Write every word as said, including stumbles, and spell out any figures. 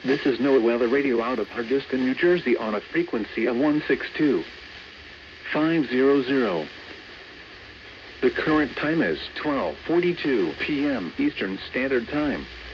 This is NOAA Weather Radio out of Hardiston, New Jersey on a frequency of one six two five hundred. The current time is twelve forty-two p m Eastern Standard Time.